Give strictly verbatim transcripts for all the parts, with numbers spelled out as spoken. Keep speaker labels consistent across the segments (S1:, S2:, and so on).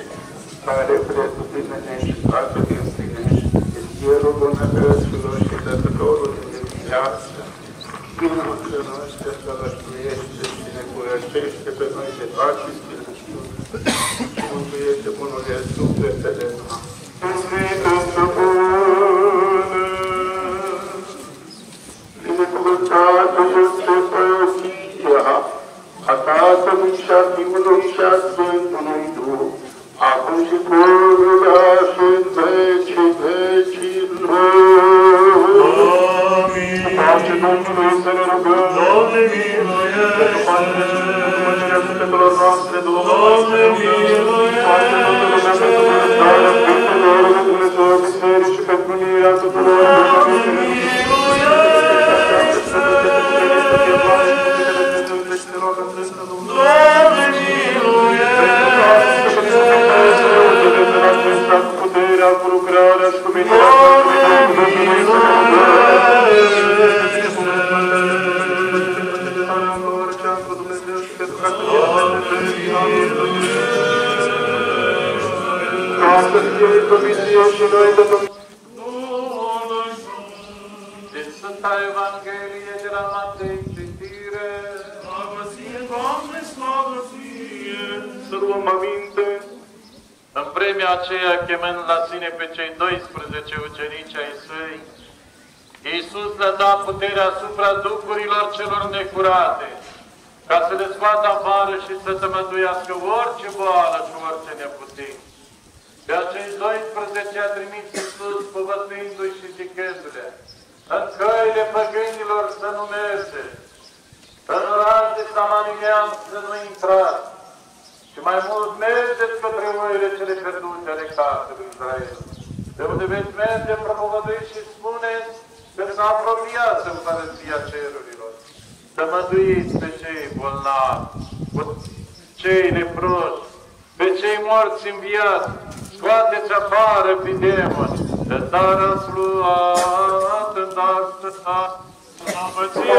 S1: care pretupinenești toate destinești, Chirul bunătăților și dătătorul de viață, vină între noi să săvășluiește și ne curățește pe noi de toate sfinăciuni și mântuiește bunurile sufletele noastre. Sfântă și bună, binecuvântată este Părăsia a Tatălui și a Fiului și a Sfântului Duh, acum și pururea și în vecii vecilor. Amin. Pace Domnului să ne rugăm. Doamne miluiește. Pentru pacele și pentru mântuirea sufletelor noastre, Doamne miluiește. Pace Domnului să ne rugăm. Pentru Sfintelor lui Dumnezeu, Biserici și pentru unirea tuturor. Doamne miluiește. Doamne miluiește. Cu puterea, cu lucrarea și cu minirea Asta fie Comisie și noi de Domnul. Din Sfânta Evanghelie de la Matei, citire. Slavă ție, Doamne, slavă ție! Să luăm aminte. În vremea aceea, chemând la sine pe cei doisprezece ucenici ai săi, Iisus le-a dat puterea asupra duhurilor celor necurate, ca să le scoată afară și să tămăduiască orice boală și orice neputință. Pe acei doisprezece a trimis Iisus, povățuindu-i și zicându-le: în căile păgânilor să nu merge, în oraș de Samarinean să nu intrați, și mai mult mergeți către oile cele pierdute ale casei Israel. De unde veți merge, propovăduiți și spuneți că s-a apropiat împărăția cerurilor. Să măduiți pe cei bolnavi, pe cei leproși, pe cei morți în viață, scoateți afară pe demoni, de dar ați luat, în dar să stați, slavă ție,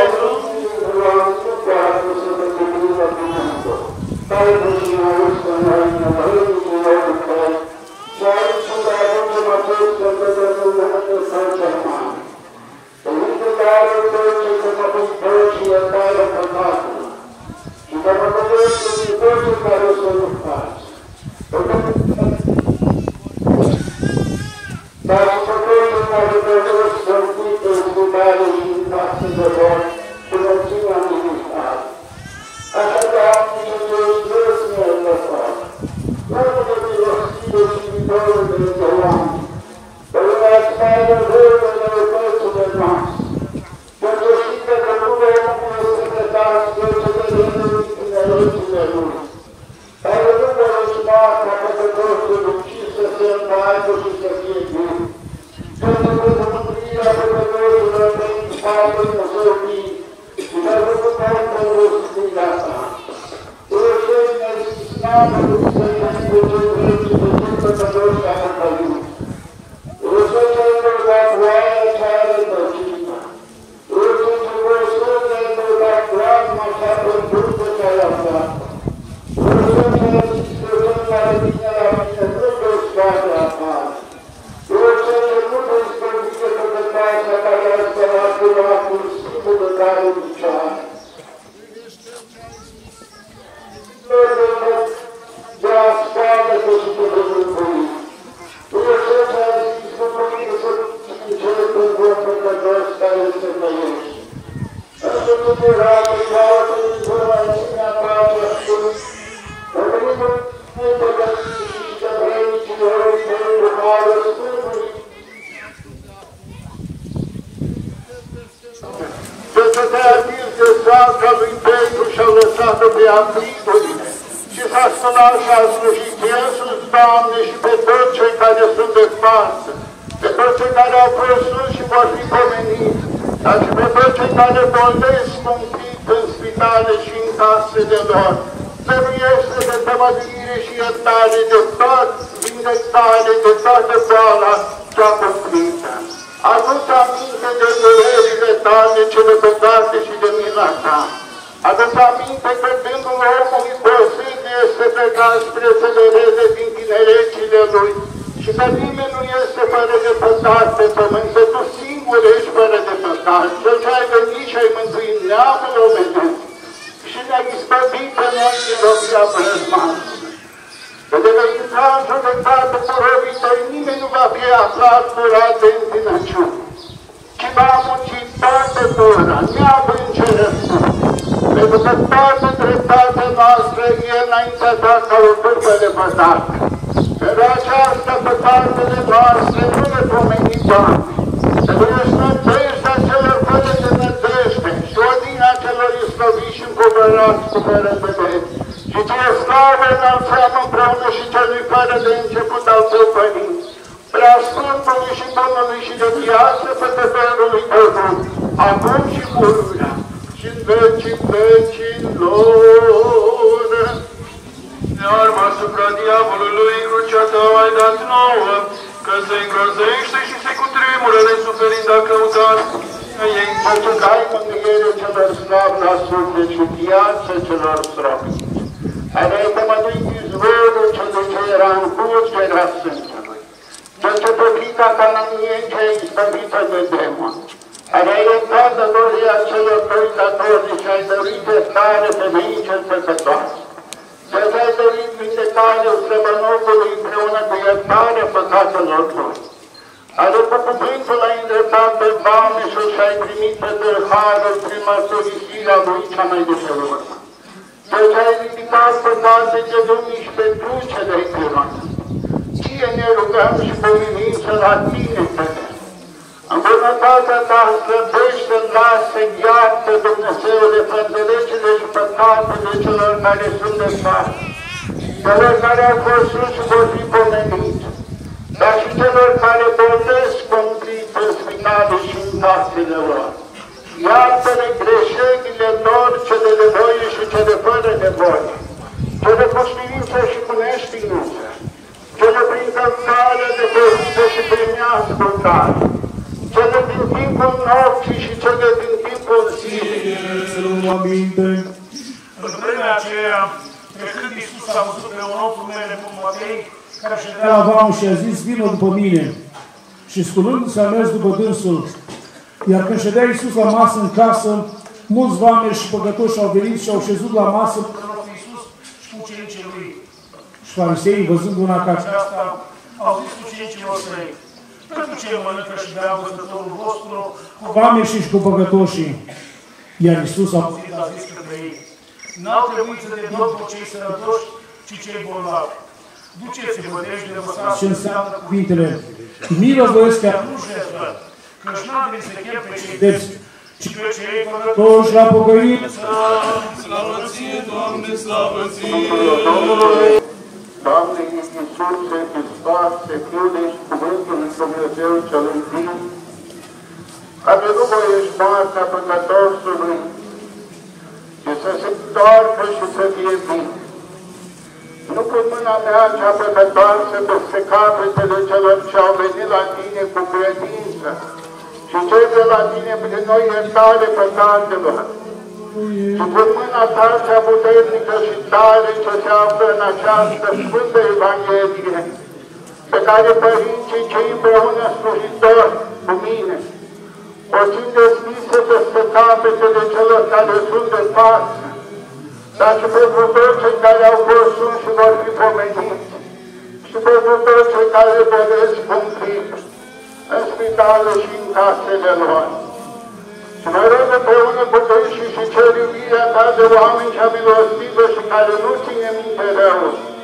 S2: Dar și păcătul care trebuie sfârșită în sfântare și în casă de lor, până ține în ministrat. Așadar, nici ce își vreți mie de fapt. Nu de milostire și viitorul de oameni, dar în asfaltă vremele răpățile noastre. Pentru ștită că nu vrem să secretați procedele tinerețile lui, care nu vor răcina ca păcătosul ucis să se împaie și să fie bun. Pentru că mântuirea păcătorilor pe spate nu se opri, și să răcupăm pe răstirea ta. Rugăciunea și slavă lui să ne încurcăm și de tot păcătoși ca păcăluți. Rugăciunea într-o voie ce are tăcită. Rugăciunea rugăciunea într-o dragma cea pădută care a plată. Rugăciunea discursul care vine la mine nu te scoate afară. Rugăciunea nu te spădică păcătoasa care a spălat cu lacul sfântul de care picioare. De a scoate-te și te dezvăluit. Rugăciunea discursul să cele când vor păcătoși care se tăiești. Însă tu te rată, caută din vormațiunea pacea sus, în primul nu păgății și de vrednicilor pentru care Sfântului. Să se te atingi de soacra lui Petru și-au lăsat-o pe aprindurile și s-a spălat și a slujit Iisus, Doamne, și pe toți cei care sunt de față, pe toți cei care au fost și vor fi pomeniți, dar și pe toți cei care boldesc cumplit în spitale și în case de lor. Dăruiește de tămăduire și iertare de toți, vindecare de toată boala cea cumplită. Adu-ți aminte de durerile tale cele bogate și de mila ta. Adu-ți aminte că gândul omului posibil este pleca spre țălărele din tinerețile lui și că nimeni nu este fără de păcat pe pământ, că tu singur ești fără de păcat, cel ce ai venit și ai mântuit neamul omenesc și ne-ai izbăvit pe noi din robia blăzmanului. Că de vei intra în judecată cu robii tăi, nimeni nu va fi aflat curat de întinăciune, ci va munci toată gura, neavând ce răspunde. Pentru că toată dreptatea noastră e înaintea ta ca o turbă de păcat. Pentru aceasta păcatele noastre nu le pomeni, Doamne. Pentru că ești nădejdea celor fără de nădejde și odinea celor isloviți și încovărați cu fără vedere. Și ție slavă înălțăm împreună și celui fără de început al tău părinți, Preasfântului și Bunului și de viață Făcătorului tău, acum și pururea și în vecii vecilor.
S1: Arma asupra diavolului, crucea ta ai dat nouă, că se îngrozește și se cutremură de suferința căutați.
S2: Pentru că ai mângâiere celor slabi la suflet și viață celor stropi. Ai tămăduit izvorul celui ce era în curgerea sângelui, cel ce pe fica cananieni ce ai izbăvită de demon. Ai iertat datoria celor doi datori și ai dăruit iertare femeii cel păcătoase. Cel ce ai dăruit vindecare slăbănogului împreună cu iertarea păcatelor lor. Ale cu cuvântul ai îndreptat pe vameșul și ai primit pe târharul prin mărturisirea lui cea mai de pe urmă. Cel ce ai ridicat păcate de lumii și pe cruce de-ai curat. Ție ne rugăm și pe umilință la tine, Părinte. În bunătatea ta slăbește, lasă, iartă, Dumnezeule, păcălecile și păcatele celor care sunt de față, celor care au fost sus și vor fi pomeniți, dar și celor care bolnesc cumplit în spitale și în casele lor. Iartă-le greșelile lor, cele de voie și cele fără de voie, cele cu știință și cu neștiință, cele prin călcare de voință și prin neascultare, cele din timpul nopții și cele din timpul zilei.
S1: În vremea aceea, pe când Iisus a văzut pe un om numele Matei, care ședea
S3: la vaul și a zis, vină după mine. Și sculându-se a mers după dânsul. Iar când ședea Iisus la masă în casă, mulți vameri și păcătoși au venit și au șezut la masă
S1: Iisus și cu ucenicii lui.
S3: și fariseii, văzând una ca
S1: Aceasta, au zis ucenicilor săi, pentru ce mănâncă și bea învățătorul vostru cu
S3: vameri și cu păcătoșii. Iar Iisus a
S1: auzit, a zis către ei, n-au trebuit să de Domnul cei sănătoși, ci cei bolnavi. Duceți-vă deci de învățați
S3: ce înseamnă cuvintele. Milă voiesc chiar
S1: nu jertfă, că-și n-a venit să chem pe cei
S3: depți,
S1: ci pe cei păcătoși.
S3: toți la pocăință.
S1: Slavă ție, Doamne, slavă ție!
S2: Doamne Iisuse Hristoase, Fiule și Cuvântul lui Dumnezeu celui viu, care nu voiești moartea păcătosului, ci să se întoarcă și să fie bine. Nu pun mâna mea cea păcătoasă peste capetele celor ce au venit la tine cu credință și cere la tine prin noi iertare păcatelor. Și pun mâna ta cea puternică și tare ce se află în această Sfântă Evanghelie, pe care părinții cei împreună slujitori cu mine o țin deschise peste capetele celor care sunt de față, dar și pentru toți cei care au fost sunt și vor fi pomeniți, și pentru toți cei care doresc cumplit în spitale și în casele lor. Și mă rog împreună cu dânsii și cer iubirea ta de oameni cea milostivă și care nu ține minte rău.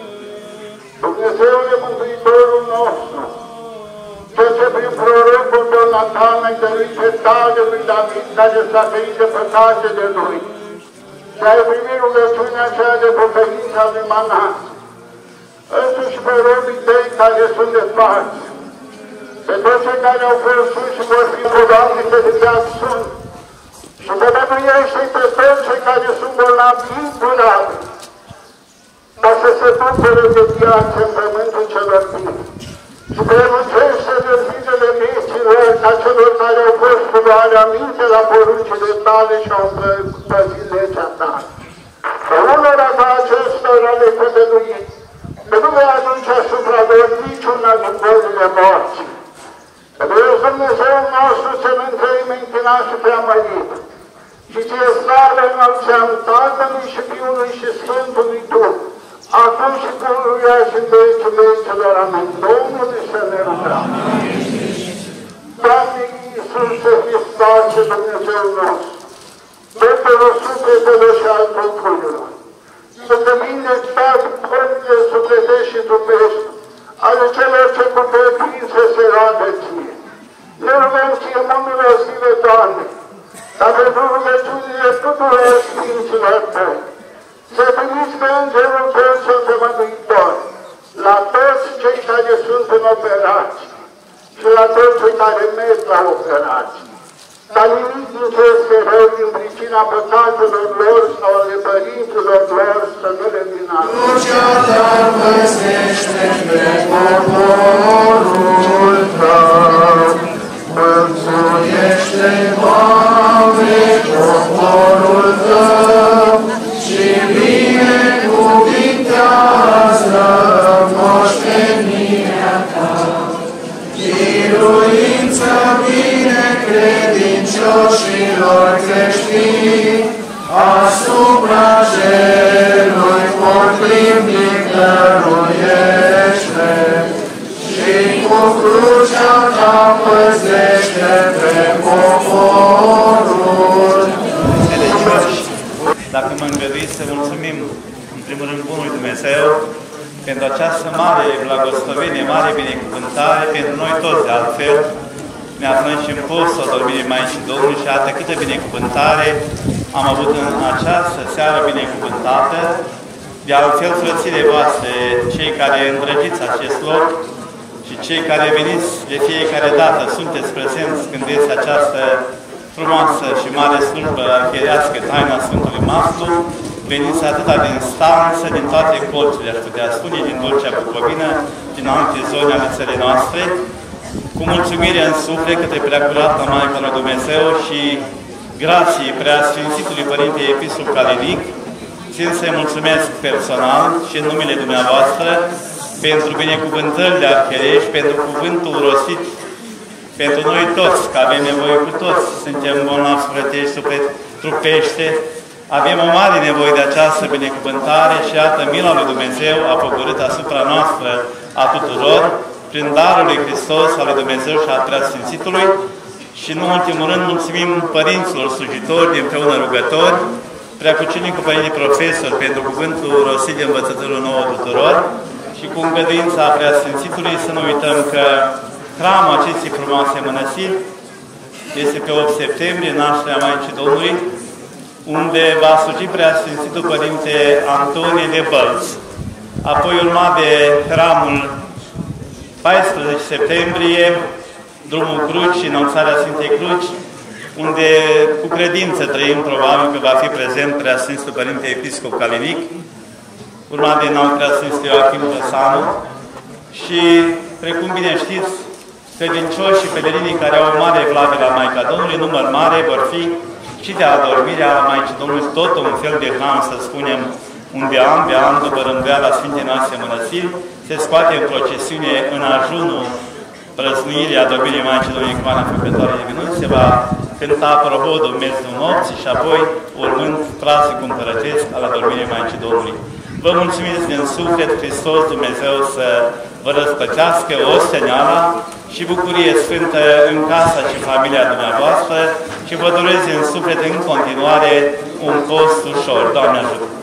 S2: Dumnezeule Mântuitorul nostru, cel ce prin prorocul Ionatan ai dăruit iertare lui David, care s-a ferit de păcate de lui, și ai primit rugăciunea aceea de pocăință a lui Manas, însuși pe robii tăi care sunt de față, pe toți cei care au fost sus și vor fi rogați pe viață sunt, și te dăduiește pe toți cei care sunt bolnavi incurabil, ca să se bucure de viață în pământul celor vii. Și prelungește de zilele vieților ca celor care au fost cu luarea minte la poruncile tale și au păzit legea ta. Că unora ca acesta lor ale pădăluit, că nu vei aduce asupra lor niciuna din bolile morții. Că Dumnezeu Dumnezeu nostru cel întreimenti și preamărit, și ție slavă înălțeam Tatălui și Fiului și Sfântului Duh, acum și pururea și în vecii vecilor. Amin. Domnului să ne rugăm. Doamne Iisuse Hristoase, Dumnezeu nostru, Domnul sufletelor și al trupurilor, să te binecuvânți bolile sufletești și trupești ale celor ce cu credință se roagă ție. Ne rugăm ție mult milostive, Doamne, ca pentru rugăciunile tuturor Sfinților Tăi, să primiți pe Îngerul Tău Sfântul Mântuitor, la toți cei care sunt în operații și la toți cei care merg la operații. Ca nimic din ce este rău din pricina păcatelor lor sau ale părinților lor să nu le vină.
S4: Crucea ta păzește pe poporul tău, mântuiește, Doamne, poporul tău și binecuvintează moștenirea ta. Biruință bine credincioșilor creștini, asupra celui potrivnic dăruiește și cu crucea ta păzește pe poporul.
S5: Dacă mă îngăduiți să mulțumim în primul rând Bunului Dumnezeu pentru această mare blagoslovenie, mare binecuvântare pentru noi toți, de altfel. Ne aflăm și în postul dormirii Maicii Domnului și iată câtă binecuvântare am avut în această seară binecuvântată. De altfel, frățile voastre, cei care îndrăgiți acest loc și cei care veniți de fiecare dată, sunteți prezenți când este această frumoasă și mare slujbă arhierească, taina Sfântului Mastru, veniți atâta din stanță, din toate colțurile, aș putea spune, din Dulcea Bucovină, din alte zone ale țării noastre, cu mulțumire în suflet către Preacurata Maica lui Dumnezeu și grații Preasfințitului Părinte Episcop Calinic, țin să-i mulțumesc personal și în numele dumneavoastră pentru binecuvântările arhierești, pentru cuvântul rostit pentru noi toți, că avem nevoie cu toți, suntem bolnavi sufletești, suflet trupește, avem o mare nevoie de această binecuvântare și iată, mila lui Dumnezeu a pogorât asupra noastră a tuturor, prin darul lui Hristos, al lui Dumnezeu și al Preasfințitului și, în ultimul rând, mulțumim părinților slujitori, împreună rugători, Preacucenicul Părinte Profesor, pentru cuvântul rostit de învățătorul nouă tuturor și cu îngăduința Preasfințitului să nu uităm că hramul acestei frumoase mănăstiri este pe opt septembrie, nașterea Maicii Domnului, unde va sluji Preasfințitul Părinte Antonie de Bălți. Apoi urma de hramul paisprezece septembrie, drumul Cruci, înălțarea Sfintei Cruci, unde cu credință trăim, probabil că va fi prezent Preasfințitul Părinte Episcop Calinic, urmat de înalt Preasfințitul Ioachim Tăsanu și, precum bine știți, credincioși și pelerinii care au o mare evlavie la Maica Domnului, număr mare, vor fi și de adormirea Maicii Domnului, tot un fel de hram, să spunem, unde an de an, după rânduiala Sfintei noastre mănăstiri, se scoate în procesiune în ajunul prăznuirii adormirii Maicii Domnului cu Ana Făcătoare de Minuni, se va cânta prohodul Mezdul Nopții și apoi urmând clasicul împărătesc al adormirii Maicii Domnului. Vă mulțumiți din suflet, Hristos Dumnezeu să vă răspătească osteneala și bucurie sfântă în casa și familia dumneavoastră și vă doresc din suflet în continuare un post ușor. Doamne ajută!